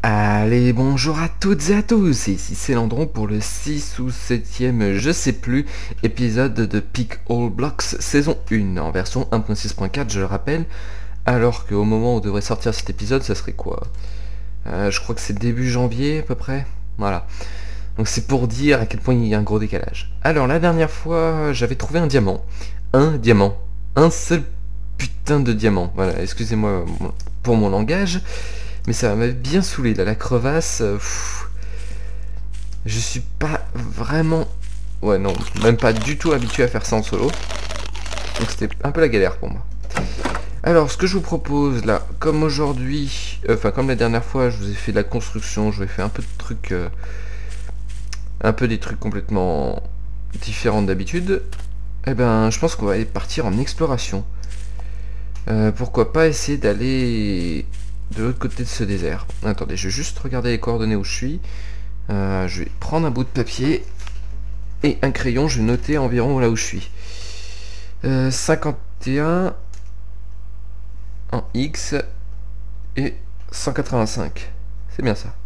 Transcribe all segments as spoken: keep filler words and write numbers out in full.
Allez, bonjour à toutes et à tous, ici c'est Landron pour le six ou septième, je sais plus, épisode de Pick All Blocks saison un, en version un point six point quatre, je le rappelle, alors qu'au moment où devrait sortir cet épisode, ça serait quoi euh, Je crois que c'est début janvier à peu près, voilà. Donc c'est pour dire à quel point il y a un gros décalage. Alors la dernière fois, j'avais trouvé un diamant, un diamant, un seul putain de diamant, voilà, excusez-moi pour mon langage, mais ça m'a bien saoulé là, la crevasse. Euh, pff, je suis pas vraiment... Ouais non, même pas du tout habitué à faire ça en solo. Donc c'était un peu la galère pour moi. Alors ce que je vous propose là, comme aujourd'hui, euh, enfin comme la dernière fois je vous ai fait de la construction, je vais faire un peu de trucs... Euh, un peu des trucs complètement différents d'habitude. Et ben je pense qu'on va aller partir en exploration. Euh, pourquoi pas essayer d'aller... de l'autre côté de ce désert. Attendez, je vais juste regarder les coordonnées où je suis. Euh, je vais prendre un bout de papier et un crayon, je vais noter environ là où je suis. Euh, cinquante et un en X et cent quatre-vingt-cinq. C'est bien ça.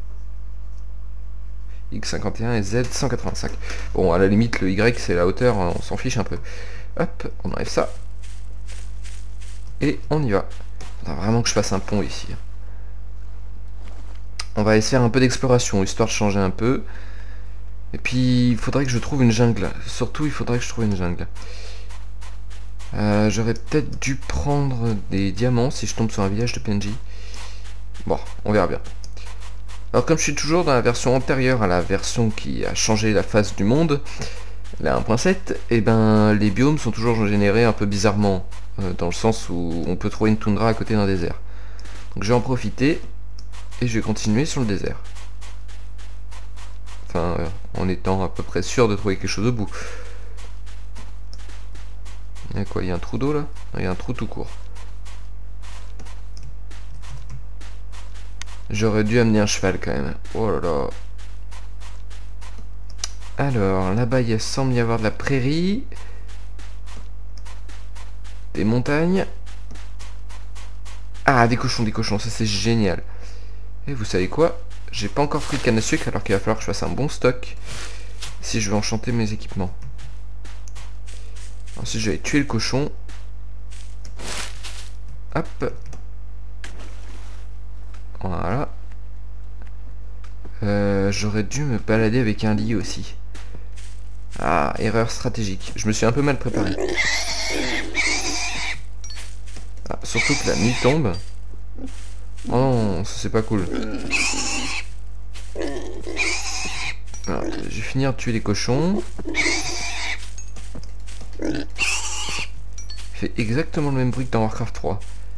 X cinquante et un et Z cent quatre-vingt-cinq. Bon, à la limite, le Y c'est la hauteur, on s'en fiche un peu. Hop, on enlève ça. Et on y va. Il faudra vraiment que je fasse un pont ici. On va essayer de faire un peu d'exploration, histoire de changer un peu. Et puis, il faudrait que je trouve une jungle. Surtout, il faudrait que je trouve une jungle. Euh, J'aurais peut-être dû prendre des diamants si je tombe sur un village de P N J. Bon, on verra bien. Alors, comme je suis toujours dans la version antérieure à la version qui a changé la face du monde, la un point sept, et ben les biomes sont toujours générés un peu bizarrement. Euh, dans le sens où on peut trouver une toundra à côté d'un désert. Donc je vais en profiter et je vais continuer sur le désert. Enfin, euh, en étant à peu près sûr de trouver quelque chose au bout. Il y a quoi? Il y a un trou d'eau là? Il y a un trou tout court. J'aurais dû amener un cheval quand même. Oh là là. Alors, là-bas il semble y avoir de la prairie. Des montagnes. Ah, des cochons, des cochons, ça c'est génial. Et vous savez quoi? J'ai pas encore pris de canne à sucre alors qu'il va falloir que je fasse un bon stock si je veux enchanter mes équipements. Ensuite je vais tuer le cochon. Hop. Voilà. Euh, J'aurais dû me balader avec un lit aussi. Ah, erreur stratégique. Je me suis un peu mal préparé. Ah, surtout que la nuit tombe. Oh non, ça c'est pas cool. Alors, je vais finir de tuer les cochons. Il fait exactement le même bruit que dans Warcraft trois.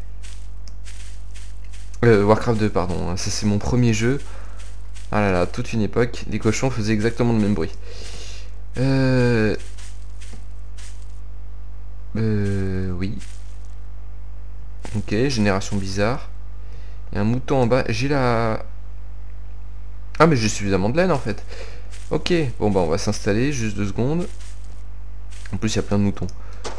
Euh, Warcraft deux, pardon. Ça c'est mon premier jeu. Ah là là, toute une époque, les cochons faisaient exactement le même bruit. Euh... Euh... Oui. Ok, génération bizarre. Il y a un mouton en bas. J'ai la... Ah mais j'ai suffisamment de laine en fait. Ok, bon bah on va s'installer, juste deux secondes. En plus il y a plein de moutons.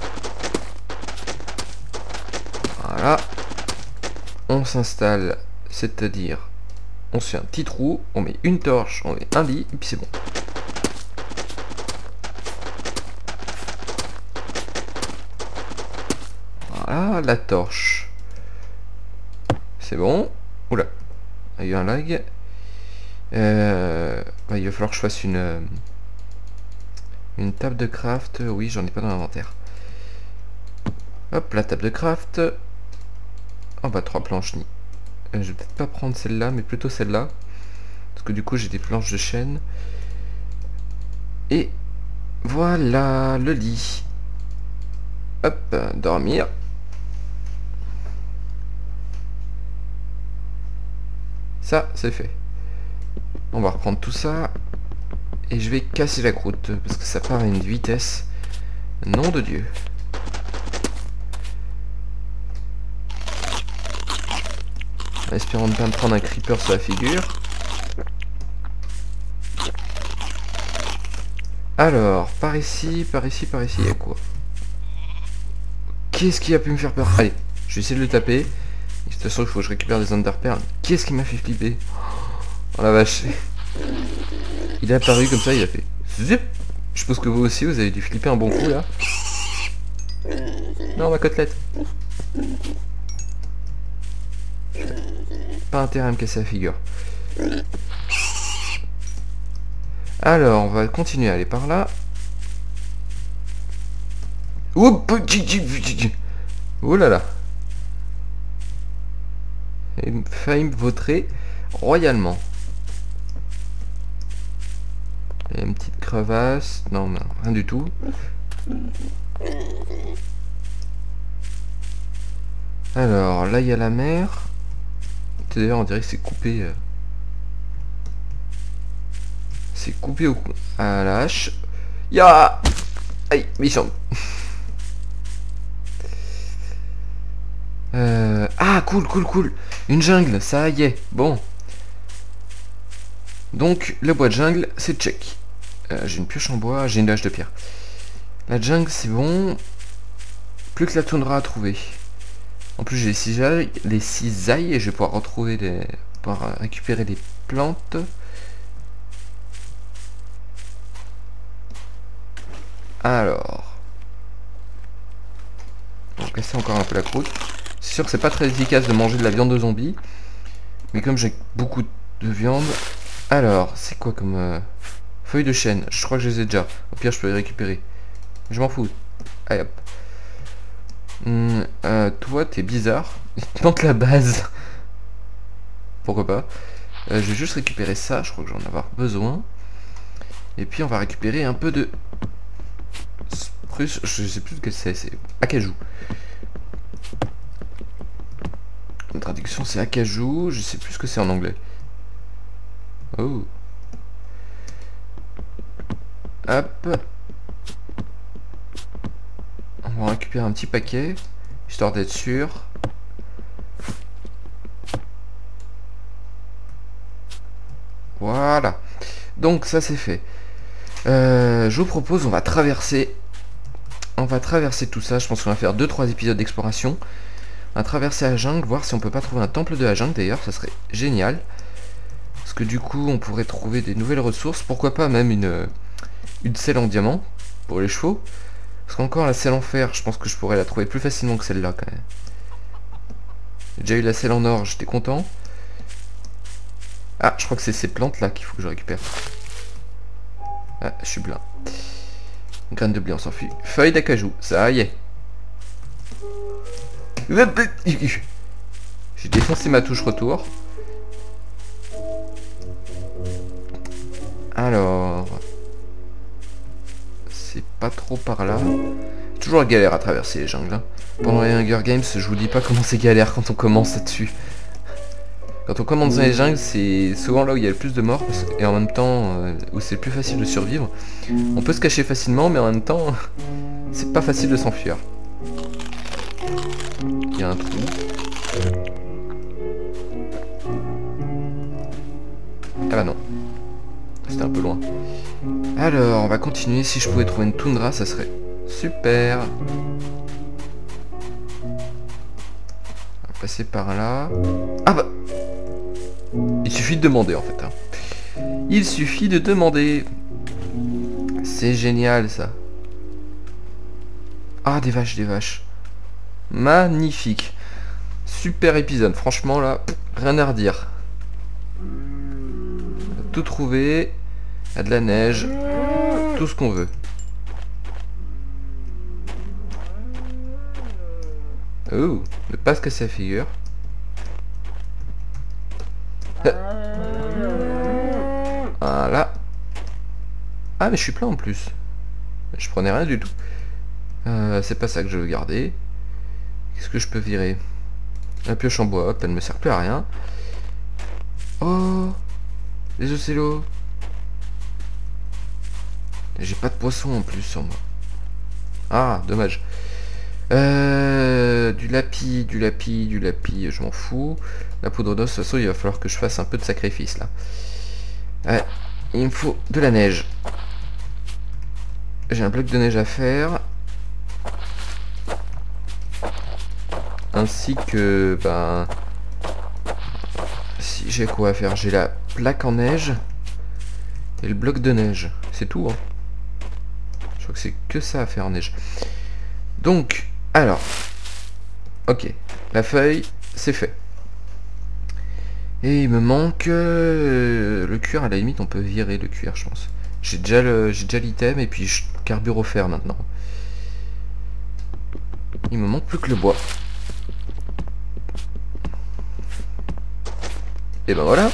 Voilà. On s'installe, c'est-à-dire... On se fait un petit trou, on met une torche, on met un lit, et puis c'est bon. Voilà, la torche. C'est bon. Oula, il y a eu un lag. Euh, bah, il va falloir que je fasse une euh, une table de craft. Oui, j'en ai pas dans l'inventaire. Hop, la table de craft. Oh bah trois planches ni. Euh, je vais peut-être pas prendre celle-là, mais plutôt celle-là. Parce que du coup j'ai des planches de chêne. Et voilà le lit. Hop, dormir. Ça, c'est fait. On va reprendre tout ça. Et je vais casser la croûte. Parce que ça part à une vitesse. Nom de Dieu. En espérant ne pas me prendre un creeper sur la figure. Alors, par ici, par ici, par ici, il y a quoi? Qu'est-ce qui a pu me faire peur? Allez, je vais essayer de le taper. De toute façon, il faut que je récupère des underperles. Qu'est-ce qui m'a fait flipper? Oh la vache. Il est apparu comme ça, il a fait zip. Je suppose que vous aussi, vous avez dû flipper un bon coup là. Non, ma côtelette. Pas intérêt à me casser la figure. Alors, on va continuer à aller par là. Oh là là. Et failli me vautrer royalement. Il y a une petite crevasse. Non, non, rien du tout. Alors, là, il y a la mer. D'ailleurs, on dirait que c'est coupé. Euh... C'est coupé au... à la hache. Ya. Aïe, méchant. Euh... Ah, cool, cool, cool. Une jungle, ça y est. Bon. Donc, le bois de jungle, c'est check. Euh, j'ai une pioche en bois, j'ai une hache de pierre. La jungle, c'est bon. Plus que la toundra à trouver. En plus, j'ai les cisailles, les cisailles et je vais pouvoir retrouver les... pouvoir récupérer des plantes. Alors. On va casser encore un peu la croûte. C'est sûr que c'est pas très efficace de manger de la viande de zombie. Mais comme j'ai beaucoup de viande... Alors, c'est quoi comme... Euh... Feuilles de chêne, je crois que je les ai déjà. Au pire, je peux les récupérer. Je m'en fous. Allez hop. Hum, euh, toi, t'es bizarre. Il te manque la base. Pourquoi pas. Euh, je vais juste récupérer ça, je crois que j'en ai avoir besoin. Et puis, on va récupérer un peu de... Spruce, je sais plus ce que c'est, c'est acajou. La traduction, c'est acajou, je sais plus ce que c'est en anglais. Oh. Hop. On va récupérer un petit paquet, histoire d'être sûr. Voilà. Donc ça c'est fait. Euh, je vous propose, on va traverser. On va traverser tout ça. Je pense qu'on va faire deux trois épisodes d'exploration. On va traverser la jungle, voir si on peut pas trouver un temple de la jungle d'ailleurs, ça serait génial. Parce que du coup on pourrait trouver des nouvelles ressources. Pourquoi pas même une, une selle en diamant pour les chevaux. Parce qu'encore la selle en fer, je pense que je pourrais la trouver plus facilement que celle-là quand même. J'ai déjà eu la selle en or, j'étais content. Ah, je crois que c'est ces plantes là qu'il faut que je récupère. Ah, je suis plein. Graines de blé, on s'enfuit. Feuille d'acajou, ça y est. J'ai défoncé ma touche retour. Alors... C'est pas trop par là. Toujours la galère à traverser les jungles. Hein. Pendant les Hunger Games, je vous dis pas comment c'est galère quand on commence là-dessus. Quand on commence dans les jungles, c'est souvent là où il y a le plus de morts, parce que, et en même temps, euh, où c'est le plus facile de survivre. On peut se cacher facilement, mais en même temps, c'est pas facile de s'enfuir. Il y a un trou. Ah bah non. C'était un peu loin. Alors, on va continuer. Si je pouvais trouver une toundra, ça serait super. On va passer par là. Ah bah... Il suffit de demander en fait. Hein. Il suffit de demander. C'est génial ça. Ah, des vaches, des vaches. Magnifique. Super épisode. Franchement là, rien à redire. On a tout trouvé. Il y a de la neige. Tout ce qu'on veut. Oh, ne pas se casser la figure. Voilà. Ah mais je suis plein en plus. Je prenais rien du tout. Euh, c'est pas ça que je veux garder. Qu'est-ce que je peux virer? La pioche en bois, hop, elle me sert plus à rien. Oh, les océlos. J'ai pas de poisson en plus sur moi. Ah, dommage. Euh, du lapis, du lapis, du lapis, je m'en fous. La poudre d'os, de toute façon, il va falloir que je fasse un peu de sacrifice là. Ouais, il me faut de la neige. J'ai un bloc de neige à faire. Ainsi que, ben... Si ici, j'ai quoi à faire? J'ai la plaque en neige et le bloc de neige. C'est tout, hein. Je crois que c'est que ça à faire en neige. Donc, alors. Ok, la feuille, c'est fait. Et il me manque euh, le cuir. À la limite, on peut virer le cuir, je pense. J'ai déjà le, j'ai déjà l'item et puis je carbure au fer maintenant. Il me manque plus que le bois. Et ben voilà.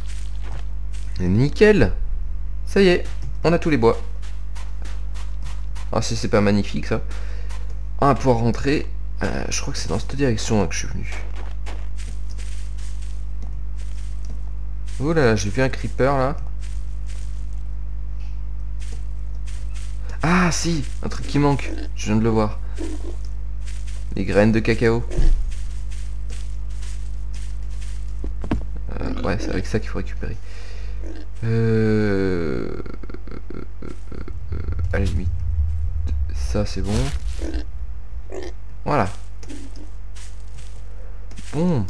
Nickel. Ça y est, on a tous les bois. Ah si c'est pas magnifique ça. On va pouvoir rentrer. Euh, je crois que c'est dans cette direction là, que je suis venu. Oh là là, j'ai vu un creeper là. Ah si, un truc qui manque. Je viens de le voir. Les graines de cacao. Euh, ouais, c'est avec ça qu'il faut récupérer. Euh... euh, euh, euh, à la limite. Ça c'est bon. Voilà. Bon.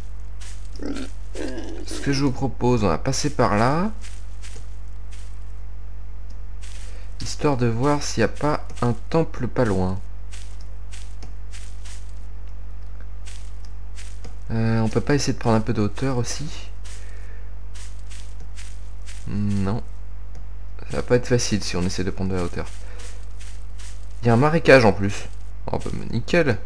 Ce que je vous propose, on va passer par là. Histoire de voir s'il n'y a pas un temple pas loin. Euh, on peut pas essayer de prendre un peu de hauteur aussi? Non. Ça va pas être facile si on essaie de prendre de la hauteur. Il y a un marécage en plus. Oh bah nickel.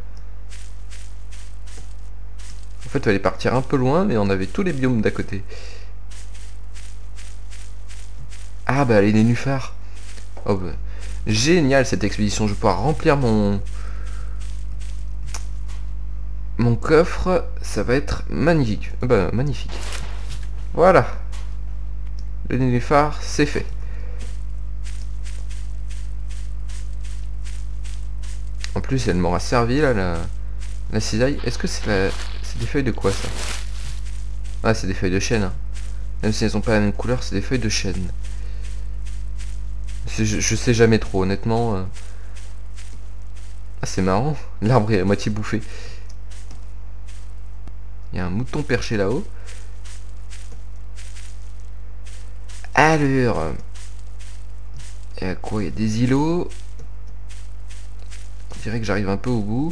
En fait, il fallait partir un peu loin, mais on avait tous les biomes d'à côté. Ah bah les nénuphars. Oh bah. Génial cette expédition. Je vais pouvoir remplir mon... Mon coffre. Ça va être magnifique. Oh bah magnifique. Voilà. Le nénuphar, c'est fait. En plus, elle m'aura servi là, la, la cisaille. Est-ce que c'est la... c'est des feuilles de quoi ça? Ah, c'est des feuilles de chêne. Hein. Même si elles n'ont pas la même couleur, c'est des feuilles de chêne. Je, je sais jamais trop, honnêtement. Euh... Ah, c'est marrant. L'arbre est à moitié bouffé. Il y a un mouton perché là-haut. Alors... Il y a quoi? Il y a des îlots. Je dirais que j'arrive un peu au bout.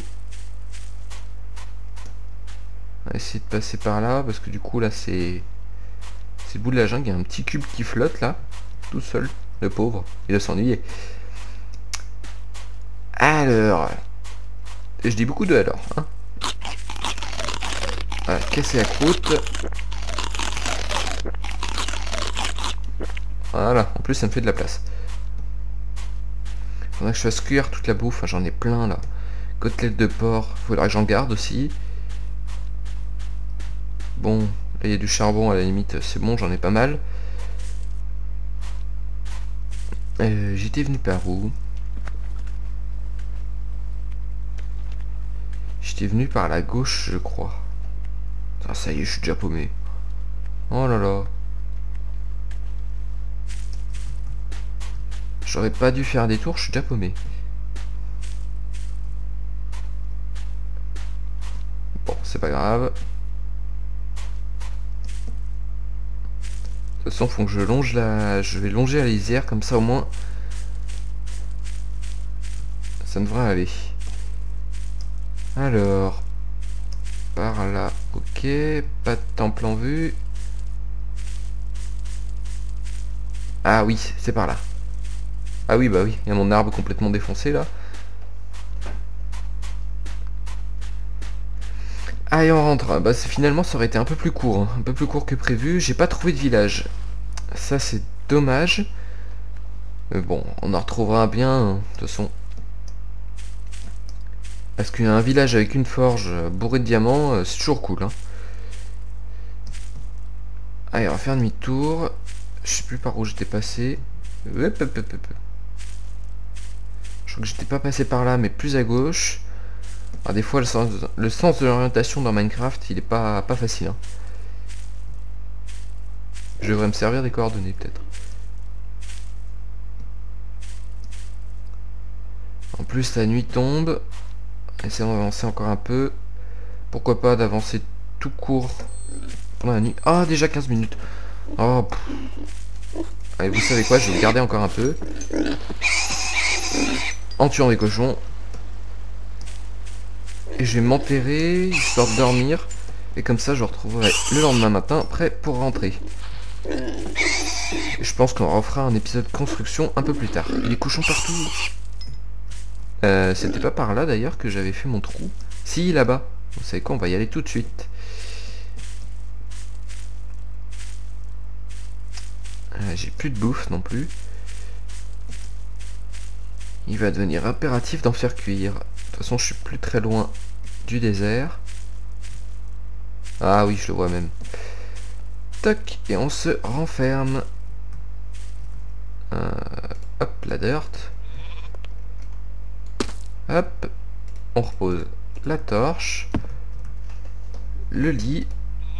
On va essayer de passer par là, parce que du coup là c'est... C'est le bout de la jungle, il y a un petit cube qui flotte là, tout seul, le pauvre, il doit s'ennuyer. Alors... Et je dis beaucoup de alors, hein. Voilà, casser la croûte. Voilà, en plus ça me fait de la place. Faudrait que je fasse cuire toute la bouffe, j'en ai plein là. Côtelettes de porc, faudra que j'en garde aussi. Bon, là il y a du charbon à la limite, c'est bon, j'en ai pas mal. Euh, J'étais venu par où? J'étais venu par la gauche, je crois. Ah, ça y est, je suis déjà paumé. Oh là là. J'aurais pas dû faire des tours, je suis déjà paumé. Bon, c'est pas grave. De toute façon, faut que je longe la... Je vais longer la lisière, comme ça au moins... Ça devrait aller. Alors... Par là, ok. Pas de temple en vue. Ah oui, c'est par là. Ah oui, bah oui, il y a mon arbre complètement défoncé là. Allez, on rentre. Bah finalement ça aurait été un peu plus court, hein. Un peu plus court que prévu. J'ai pas trouvé de village. Ça c'est dommage. Mais bon, on en retrouvera bien, hein, de toute façon. Parce qu'il y a un village avec une forge bourrée de diamants, c'est toujours cool. Hein. Allez, on va faire demi-tour. Je sais plus par où j'étais passé. Hop, hop, hop, hop. Je crois que j'étais pas passé par là, mais plus à gauche. Alors des fois, le sens, le sens de l'orientation dans Minecraft, il est pas, pas facile. Hein. Je devrais me servir des coordonnées, peut-être. En plus, la nuit tombe. Essayons d'avancer encore un peu. Pourquoi pas d'avancer tout court pendant la nuit. Ah, déjà quinze minutes. Oh, pff. Allez, vous savez quoi, je vais le garder encore un peu. En tuant les cochons. Et je vais m'enterrer, histoire de dormir. Et comme ça, je retrouverai le lendemain matin, prêt pour rentrer. Et je pense qu'on refera un épisode construction un peu plus tard. Il y a des cochons partout. Euh, c'était pas par là d'ailleurs que j'avais fait mon trou. Si, là-bas. Vous savez quoi, on va y aller tout de suite. Euh, J'ai plus de bouffe non plus. Il va devenir impératif d'en faire cuire. De toute façon, je suis plus très loin du désert. Ah oui, je le vois même. Toc, et on se renferme. Euh, hop, la dirt. Hop, on repose la torche. Le lit.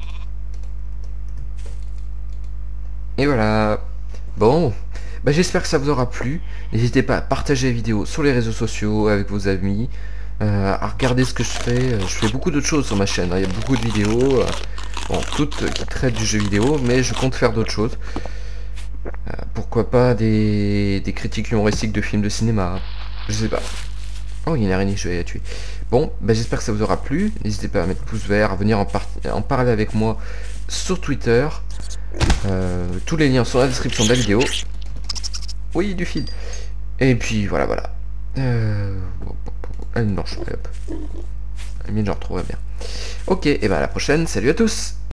Et voilà. Bon, bah j'espère que ça vous aura plu. N'hésitez pas à partager la vidéo sur les réseaux sociaux avec vos amis. Euh, à regarder ce que je fais. Je fais beaucoup d'autres choses sur ma chaîne, hein. Il y a beaucoup de vidéos. Euh, bon, toutes qui traitent du jeu vidéo, mais je compte faire d'autres choses. Euh, pourquoi pas des, des critiques humoristiques de films de cinéma. Je sais pas. Oh, il y a une araignée, je vais la tuer. Bon, bah j'espère que ça vous aura plu. N'hésitez pas à mettre pouce vert, à venir en, par en parler avec moi sur Twitter. Euh, tous les liens sont dans la description de la vidéo. Oui, du fil. Et puis voilà, voilà. Euh... Une blanche, allez hop. La mienne, je la retrouverai bien. Ok, et ben à la prochaine. Salut à tous.